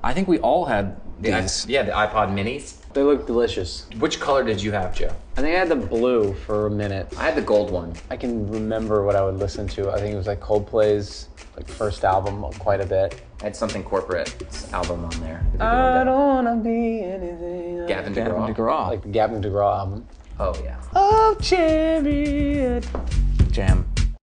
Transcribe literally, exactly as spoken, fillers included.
I think we all had The i- these. yeah, the iPod minis. They look delicious. Which color did you have, Joe? I think I had the blue for a minute. I had the gold one. I can remember what I would listen to. I think it was like Coldplay's like first album quite a bit. I had something corporate album on there. I don't wanna be anything. Gavin Gavin DeGraw. DeGraw. Like the Gavin DeGraw album. Oh yeah. Oh, chariot. Jam.